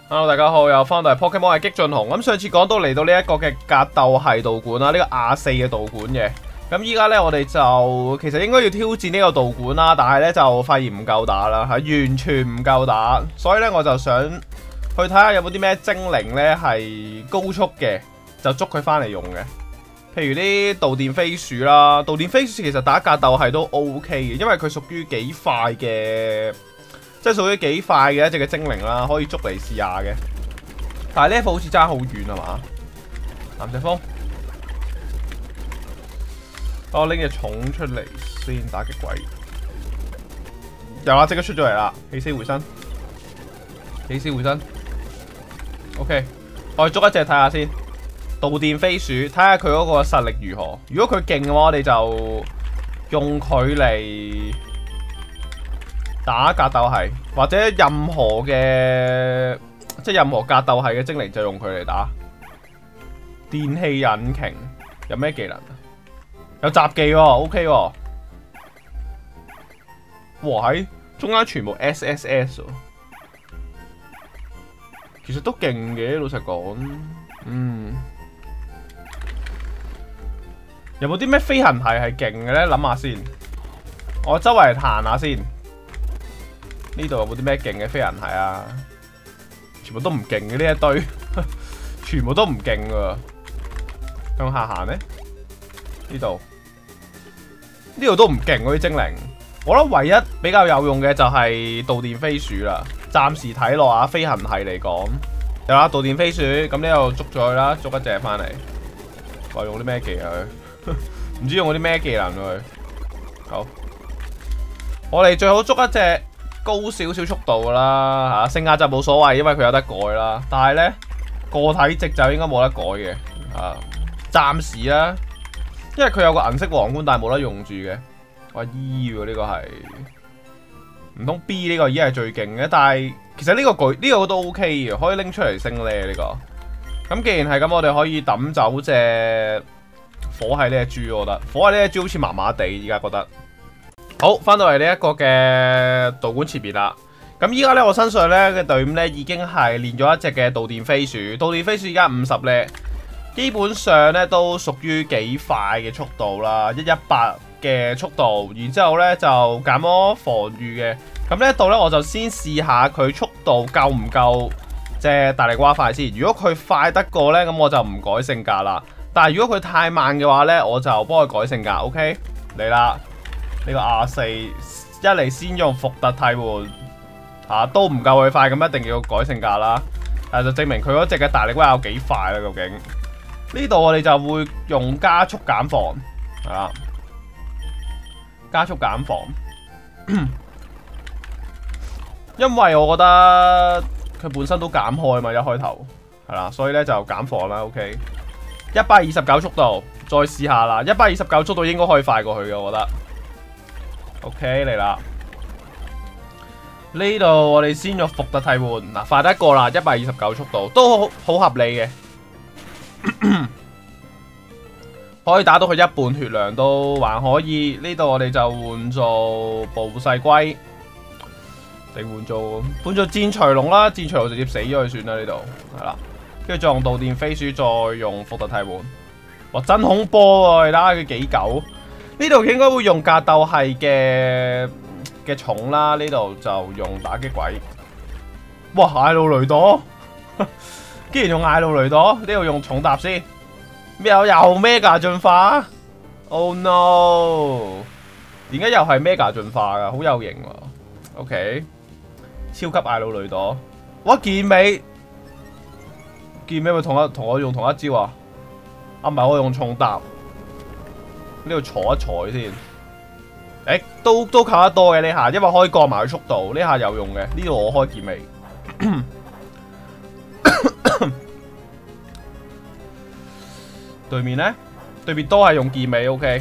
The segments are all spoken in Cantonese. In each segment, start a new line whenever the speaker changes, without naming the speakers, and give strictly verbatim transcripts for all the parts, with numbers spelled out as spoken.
Hello， 大家好，又翻到嚟 Pokemon 係激進雄。咁上次講到嚟到呢一個嘅格鬥系道館啦，呢、這個亞四嘅道館嘅。咁依家呢，我哋就其實應該要挑戰呢個道館啦，但係呢就發現唔夠打啦，係完全唔夠打。所以呢，我就想去睇下有冇啲咩精靈呢係高速嘅，就捉佢翻嚟用嘅。譬如啲導電飛鼠啦，導電飛鼠其實打格鬥係都 OK 嘅，因為佢屬於幾快嘅。即係屬於幾快嘅一隻嘅精靈啦，可以捉嚟試下嘅。但係呢一步好似爭好遠係嘛？藍石風，我拎隻蟲出嚟先打擊鬼。有啦，即刻出咗嚟啦！起死回生，起死回生。OK， 我哋捉一隻睇下先。導電飛鼠，睇下佢嗰個實力如何。如果佢勁嘅話，我哋就用佢嚟打格鬥系，或者任何嘅即係任何格鬥系嘅精靈就用佢嚟打。電氣引擎有咩技能啊？有雜技喎 ，OK 喎。哇喺中間全部 S S S 喎，其實都勁嘅，老實講。嗯，有冇啲咩飛行系係勁嘅咧？諗下先，我周圍彈下先。呢度有冇啲咩勁嘅飛人係啊？全部都唔勁嘅呢一堆，全部都唔勁㗎。向下行咧，呢度呢度都唔勁嗰啲精靈。我覺得唯一比較有用嘅就係導電飛鼠啦。暫時睇落啊，飛行系嚟講，有啦，導電飛鼠咁呢度捉咗佢啦，捉一隻翻嚟。我用啲咩技能佢？唔知用嗰啲咩技能佢？好，我哋最好捉一隻高少少速度噶啦嚇，性格就冇所謂，因為佢有得改啦。但係咧個體值就應該冇得改嘅啊，暫時啦，因為佢有個銀色皇冠，但係冇得用住嘅。哇 E 喎，呢個係唔通 B 呢個已經係最勁嘅？但係其實呢個舉呢個都 OK 嘅，可以拎出嚟升咧呢個。咁既然係咁，我哋可以抌走隻火系呢隻豬，我覺得火系呢隻豬好似麻麻地，而家覺得。好，翻到嚟呢一個嘅道館前面啦。咁依家咧，我身上咧嘅隊伍咧已經係練咗一隻嘅導電飛鼠。導電飛鼠而家五十咧，基本上咧都屬於幾快嘅速度啦，一一八嘅速度。然之後咧就減咗防禦嘅。咁呢一度咧，我就先試下佢速度夠唔夠隻大力蛙快先。如果佢快得過咧，咁我就唔改性格啦。但係如果佢太慢嘅話咧，我就幫佢改性格。OK， 嚟啦！呢個亞四一嚟先用伏特替換嚇、啊，都唔夠佢快，咁一定要改性格啦。誒就證明佢嗰隻嘅大力龜有幾快啦。究竟呢度我哋就會用加速減防係啦，加速減防，因為我覺得佢本身都減開嘛，一開頭係啦，所以咧就減防啦。OK， 一百二十九速度，再試下啦。一百二十九速度應該可以快過去嘅，我覺得。OK 嚟啦，呢度我哋先用伏特替換嗱，快得過啦，一百二十九速度都好好合理嘅，可以打到佢一半血量都還可以。呢度我哋就換做暴細龜，定換做換做戰錘龍啦，戰錘龍直接死咗佢算啦。呢度係啦，跟住再用導電飛鼠，再用伏特替換。哇，真恐怖喎！你睇下佢幾久。呢度應該會用格鬥系嘅嘅蟲啦，呢度就用打擊鬼。哇，艾魯雷朵，竟然用艾魯雷朵，呢度用重踏先。咩有又 Mega 進化 ？Oh no！ 點解又係 Mega 進化噶？好有型喎。OK， 超級艾魯雷朵。哇，健美，健美咪同一同我用同一招啊？啊，唔係我用重踏。呢度坐一坐先，誒、欸，都都靠得多嘅呢下，因為可以降埋佢速度，呢下有用嘅。呢度我開健美，對面呢？對面都係用健美 ，OK。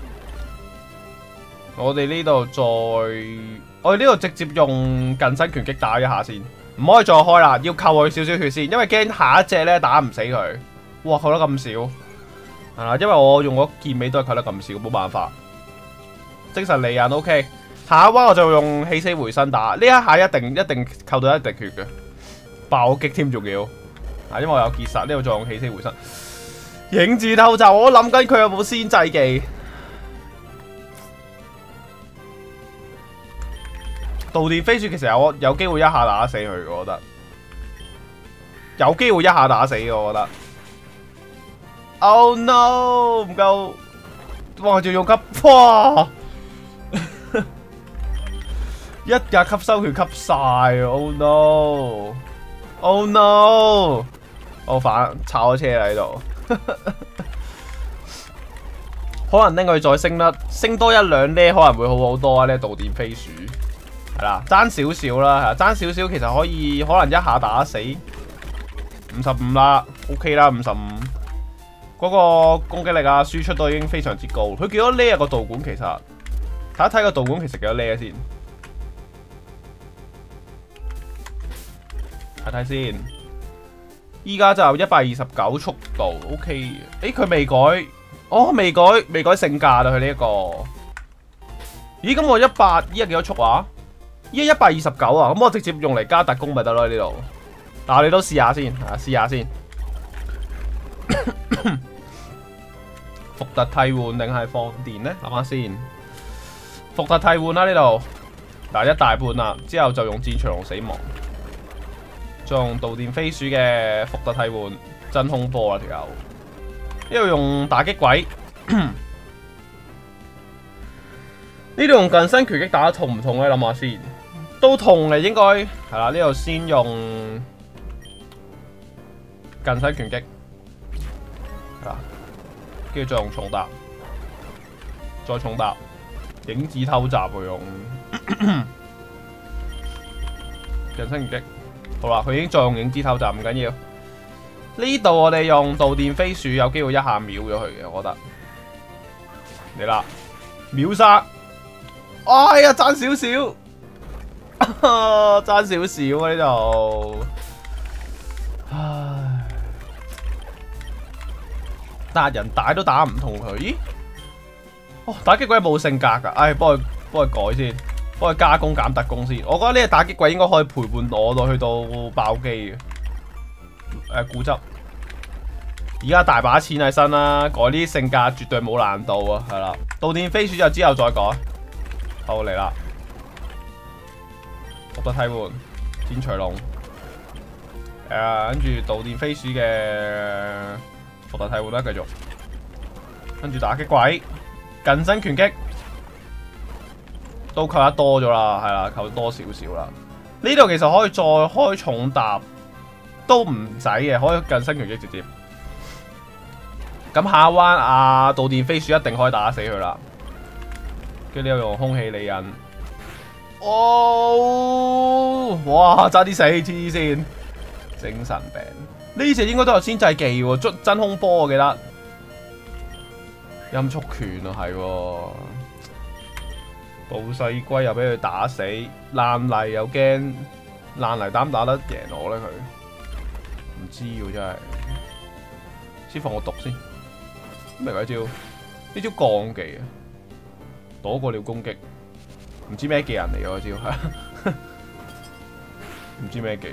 我哋呢度再，我哋呢度直接用近身拳擊打一下先，唔可以再開啦，要扣佢少少血先，因為驚下一隻咧打唔死佢。哇，扣得咁少！係啦，因為我用嗰劍尾都係扣得咁少，冇辦法。精神利刃 OK， 下一彎我就用起死回生打，呢一下一定一定扣到一滴血嘅。 爆擊添仲要，啊，因為我有結實呢度再用起死回生。影子偷襲，我諗緊佢有冇先制技。導電飛鼠其實有有機會一下打死佢，我覺得有機會一下打死嘅，我覺得。Oh no！ 唔夠，哇！仲用吸，哇！一格吸收血吸晒 ！Oh no！Oh no！ 我反炒咗車啦喺度，可能拎佢再升得升多一兩呢，可能會好好多啊！呢導電飛鼠係啦，爭少少啦，係爭少少，其實可以可能一下打死五十五啦 ，OK 啦，五十五。嗰個攻擊力啊，輸出都已經非常之高。佢幾多呢啊？個導管其實睇一睇個導管其實幾多呢先？睇睇先。依家就一百二十九速度 ，OK 嘅。誒，佢未改，哦，未改，未改性價啦。佢呢一個。咦？咁我一百依家幾多速啊？依家一百二十九啊。咁我直接用嚟加特攻咪得咯？呢度。嗱，你都試下先，啊，試下先。伏特替換定係放電呢？諗下先。伏特替換啦呢度，嗱一大半啦，之後就用戰長龍死亡，再用導電飛鼠嘅伏特替換真空波啦條友，呢度用打擊鬼，呢度用近身拳擊打得痛唔痛呢？諗下先，都痛嘅應該係啦。呢度先用近身拳擊。跟住再用重搭，再重搭，影子偷襲喎用近身拳擊。好啦，佢已經再用影子偷襲，唔緊要。呢度我哋用導電飛鼠有機會一下秒咗佢嘅，我覺得。嚟啦，秒殺！哎呀，爭少少，爭少少啊呢度。唉。達人大都打唔同佢，咦？哦，打擊鬼冇性格噶，唉，幫佢幫佢改先，幫佢加工減特工先。我覺得呢個打擊鬼應該可以陪伴我到去到爆機嘅。誒、呃，固執。而家大把錢喺身啦，改呢啲性格絕對冇難度啊，係啦。導電飛鼠就之後再改。好嚟啦，伏特替換，戰隨龍。誒、呃，跟住導電飛鼠嘅。伏特替換啦，繼續，跟住打擊鬼，近身拳擊都扣得多咗啦，係啦，扣多少少啦。呢度其實可以再開重搭，都唔使嘅，可以近身拳擊直接。咁下一彎啊，導電飛鼠一定可以打死佢啦。跟住呢度用空氣利刃，哦，哇，差啲死黐線，精神病。呢隻應該都有先制技喎，真真空波我記得，音速拳啊係喎，暴細龜又俾佢打死，爛泥又驚，爛泥打唔打得贏我咧佢？唔知喎真係，先放我毒先，咩鬼招？呢招降技啊，躲過了攻擊，唔知咩技人嚟嘅嗰招，唔知咩技。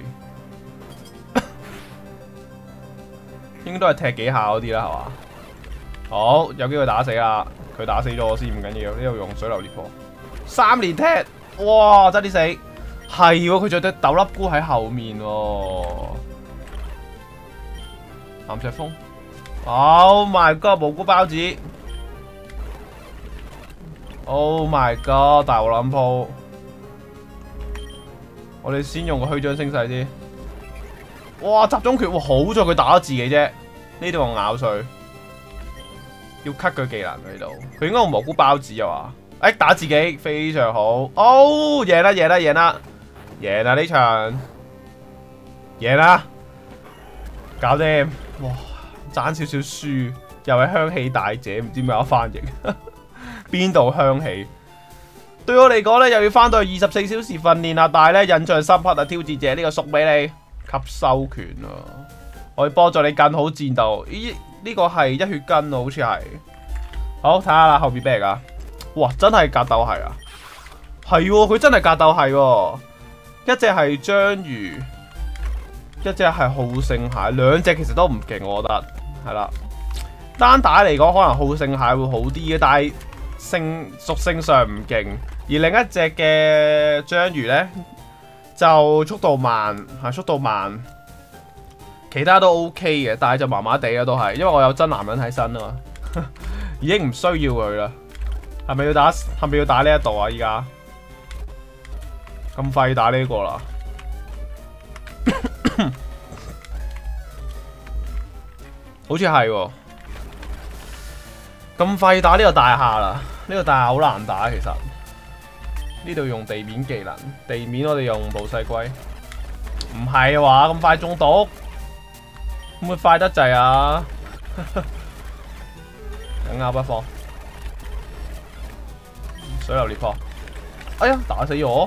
應該都係踢幾下嗰啲啦，係嘛？好，有機會打死啦！佢打死咗我先唔緊要，呢度用水流裂破，三連踢，哇！真啲死，係喎，佢仲有隻豆粒菇喺後面喎。岩石風 ，Oh my god！ 蘑菇包子 ，Oh my god！ 大鑊撚鋪，我哋先用個虛張聲勢先。哇！集中拳，哇！好在佢打咗自己啫，呢度用咬碎，要 cut 佢技能喺度。佢應該用蘑菇包子啊嘛？誒、欸，打自己非常好，哦，贏啦贏啦贏啦，贏啦呢場，贏啦，搞掂！哇，爭少少輸，又係香氣大姐，唔知咩有翻譯，邊度香氣？對我嚟講咧，又要翻到去二十四小時訓練啦，但係咧印象深刻啊！挑戰者呢個送俾你。吸收拳啊！可以幫助你更好戰鬥。咦？呢、這個係一血筋啊，好似係。好睇下啦，後邊咩嚟噶？哇！真係格鬥係啊！係喎，佢真係格鬥係喎。一隻係章魚， 一隻係好勝蟹，兩隻其實都唔勁，我覺得係啦。單打嚟講，可能好勝蟹會好啲嘅，但係性屬性上唔勁。而另一隻嘅章魚呢，就速度慢，係速度慢，其他都 OK 嘅，但係就麻麻地啊，都係，因為我有真男人喺身啊嘛，已經唔需要佢啦。係咪要打？係咪要打呢一度啊？依家咁快打呢個啦？好似係喎，咁快打呢個大廈啦？呢個大廈好難打其實。呢度用地面技能，地面我哋用暴細龜。唔係話咁快中毒，會唔會快得滯啊？等下不放，水流裂破。哎呀，打死我！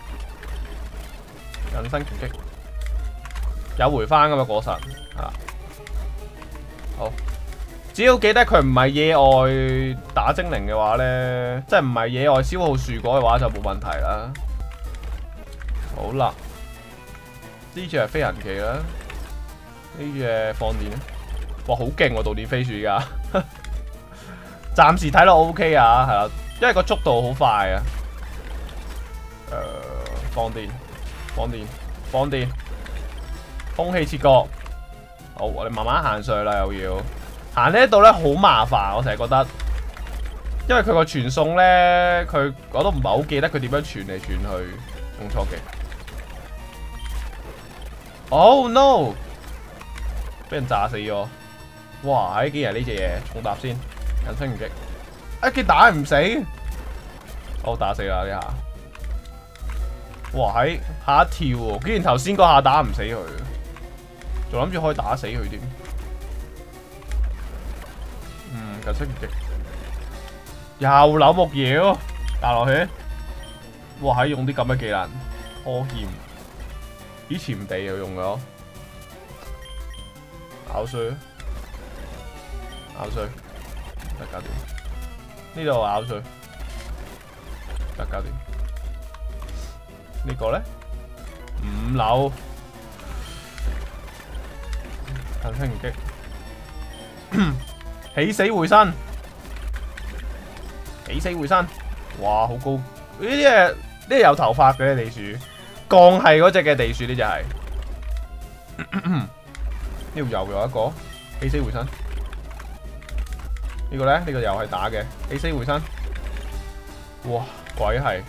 人身拳擊有回翻噶嘛果實啊？好。只要記得佢唔係野外打精靈嘅話呢，即係唔係野外消耗樹果嘅話就冇問題啦。好啦，呢隻係飛行技啦，呢隻放電咧，哇好勁喎！導電飛鼠而家，暫時睇落 O K 啊，係啦，因為個速度好快啊。誒、呃，放電，放電，放電，空氣切割。好，我哋慢慢行上去啦，又要。行呢一度咧好麻煩，我成日覺得，因為佢個傳送咧，佢我都唔係好記得佢點樣傳嚟傳去，用錯技。Oh no！ 俾人炸死咗！哇！喺幾日呢隻嘢重搭先，人身拳擊，一擊打唔死，我、oh, 打死啦呢下！哇！喺下一跳喎，竟然頭先嗰下打唔死佢，仲諗住可以打死佢添。嗯，近身拳擊，又扭木妖，打落去。哇！喺用啲咁嘅技能，拖劍，以前地又用咗，咬碎，咬碎，得搞掂。呢度咬碎，得搞掂。呢個咧，五樓，近身拳擊。起死回生，起死回生，哇，好高！呢啲係呢啲有頭髮嘅地鼠，鋼係嗰隻嘅地鼠呢只係。呢度又有一個起死回生，呢個咧呢個又係打嘅起死回生，哇，鬼係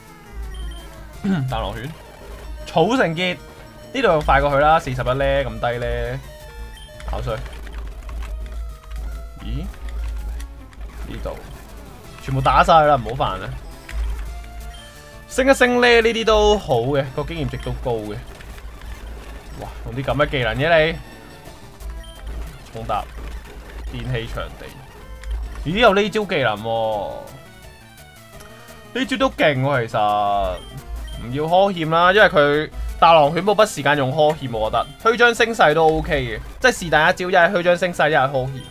彈螺旋，草成結，呢度快過去啦，四十一咧咁低咧，咬碎。咦？呢度全部打晒啦，唔好煩啦。升一升咧，呢啲都好嘅，個經驗值都高嘅。哇！用啲咁嘅技能嘅你，重搭電氣場地。咦？有呢招技能喎，呢招都勁喎。其實唔要苛欠啦，因為佢大狼犬冇乜時間用苛欠，我覺得虛張聲勢都 OK 嘅，即係是但一招，一係虛張聲勢，一係苛欠。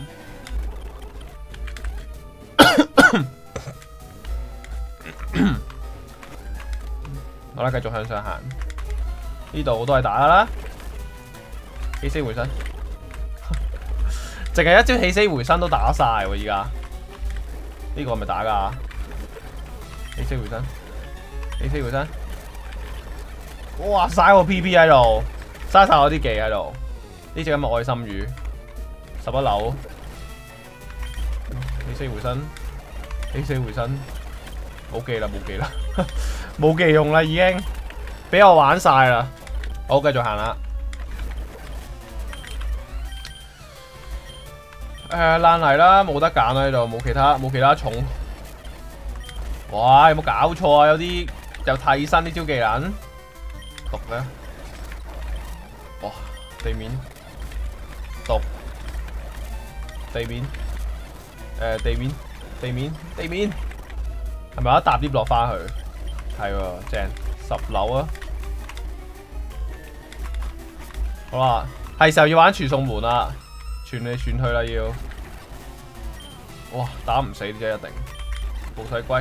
好啦，繼續向上行。呢度我都係打噶啦，起死回生，淨係一招起死回生都打晒喎！依家呢個係咪打噶？起死回生，起死回生，哇！嘥我 P P 喺度，嘥晒我啲技喺度。呢隻咁嘅愛心魚，十一樓，起死回生，起死回生。冇技啦，冇技啦，冇技用啦，已經俾我玩晒啦。好，繼續行啦。誒，爛泥啦，冇得揀啦呢度，冇其他，冇其他重。哇，有冇搞錯啊？有啲有替身呢招技能，毒咧。哇，地面毒，地面，誒，地面，地面，地面。係咪有一搭 lift 落翻去？係喎，正十樓啊！好啦，係時候要玩傳送門啦，傳嚟傳去啦要。哇，打唔死呢隻一定。暴細龜，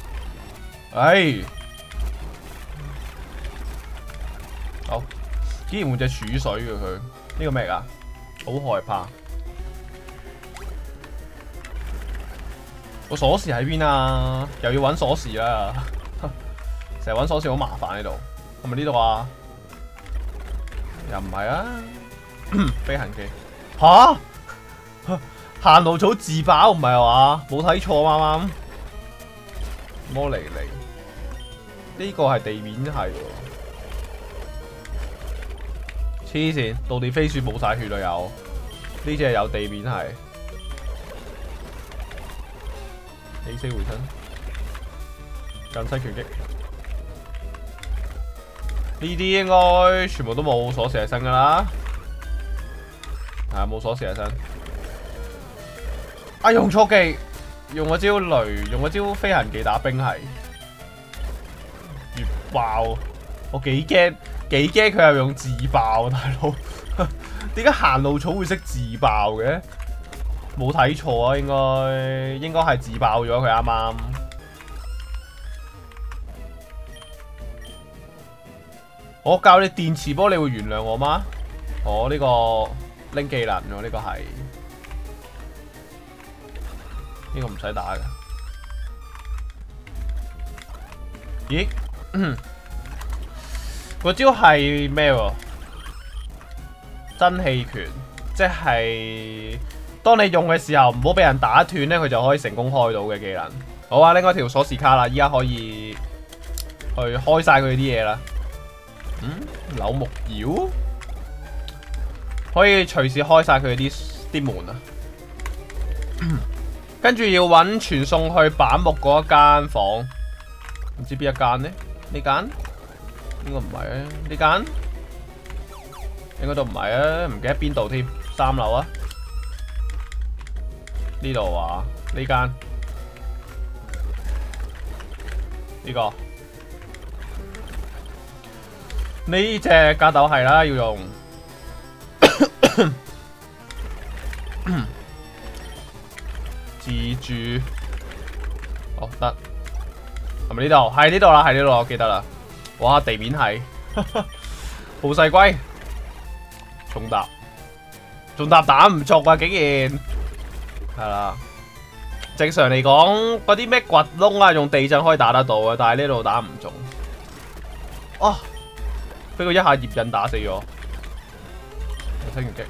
唉，好竟然換隻儲水嘅佢，呢個咩㗎？好害怕。個鎖匙喺邊啊？又要揾鎖匙啦！成日揾鎖匙好麻煩呢度。係咪呢度啊？又唔係啊？飛行機吓？行路草自爆唔係話？冇睇錯啱啱。摩尼尼呢個係地面係喎。黐線，到地飛鼠冇晒血啦有。呢隻係有地面係。A 四回身，近身拳擊。呢啲應該全部都冇鎖匙喺身噶啦。係啊，冇鎖匙喺身。啊，用錯技，用嗰招雷，用嗰招飛行技打冰係。越爆，我幾驚，幾驚佢又用自爆，大佬。點解行路草會識自爆嘅？冇睇錯啊，應該應該係自爆咗佢啱啱。我教你電磁波，你會原諒我嗎？我呢個拎技能喎，呢個係呢個唔使打嘅。咦？嗰招係咩喎？真氣拳，即係。當你用嘅時候，唔好俾人打斷咧，佢就可以成功開到嘅技能。好啊，拎嗰條鎖匙卡啦，依家可以去開晒佢啲嘢啦。嗯，柳木妖可以隨時開晒佢啲啲門啊。跟住要揾傳送去板木嗰一間房，唔知邊一間呢？呢間應該唔係啊，呢間應該都唔係啊，唔記得邊度添。三樓啊。呢度啊，呢間呢個呢隻格鬥係啦，要用自助。哦，得係咪呢度？係呢度啦，係呢度，我記得啦。哇，地面係好細龜，重搭，重搭打唔中啊！竟然。係啦，正常嚟講，嗰啲咩掘窿啊，用地震可以打得到啊，但係呢度打唔中。哦，俾佢一下葉印打死咗。清完擊，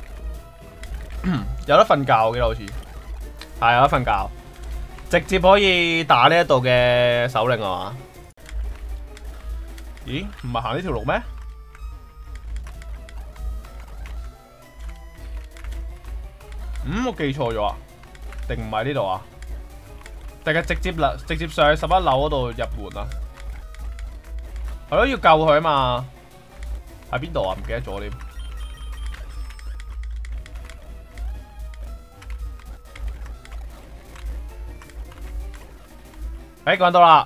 有得瞓覺嘅好似，係有得瞓覺，直接可以打呢一度嘅首領啊嘛？咦，唔係行呢條路咩？嗯，我記錯咗啊？定唔係呢度啊？定係直接啦，直接上去十一樓嗰度入門啊？係咯，要救佢啊嘛？喺邊度啊？唔記得咗添。誒，講到啦。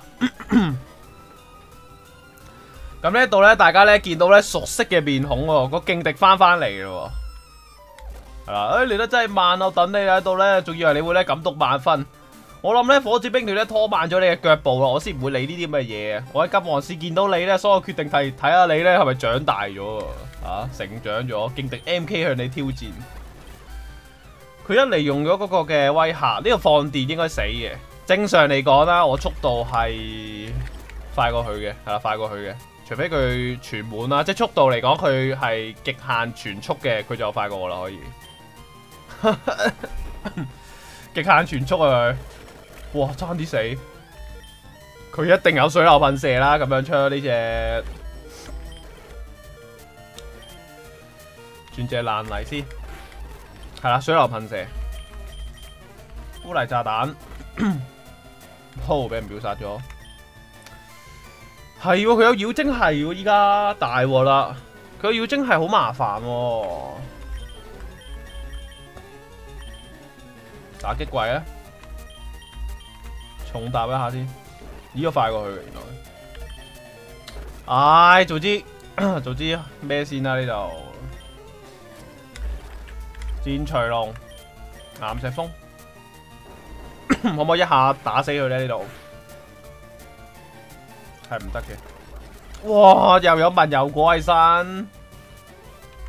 咁呢度咧，大家咧見到咧熟悉嘅面孔喎，個勁敵翻翻嚟咯。係啦，誒嚟得真係慢啊！我等你喺度咧，仲以為你會咧感動萬分。我諗咧火箭兵團咧拖慢咗你嘅腳步咯，我先唔會理呢啲咁嘅嘢。我喺金王市見到你咧，所以我決定睇睇下你咧係咪長大咗啊？成長咗，勁敵 M K 向你挑戰。佢一嚟用咗嗰個嘅威嚇，呢個放電應該死嘅。正常嚟講啦，我速度係快過佢嘅，係啦，快過佢嘅。除非佢全滿啦，即係速度嚟講，佢係極限全速嘅，佢就快過我啦，可以。極限全速啊佢，哇差啲死，佢一定有水流噴射啦，咁樣出呢隻，轉隻爛泥先，係啦，水流噴射，烏泥炸彈，好俾人秒殺咗，係喎，佢有妖精係喎，依家大鑊啦，佢有妖精係好麻煩喎。打擊櫃啊！重搭一下先，咦？我快過去嘅原來。唉，早知早知咩先啦呢度？戰隨龍、岩石風，可唔可以一下打死佢咧？呢度係唔得嘅。哇！又有文油果喺身，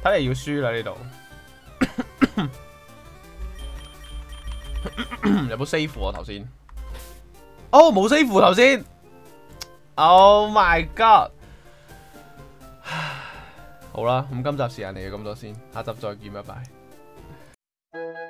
睇嚟要輸啦呢度。有冇 save 我頭先？哦，冇 save 頭先。Oh my god！ 好啦，咁今集時間嚟到咁多先，下集再見，拜拜。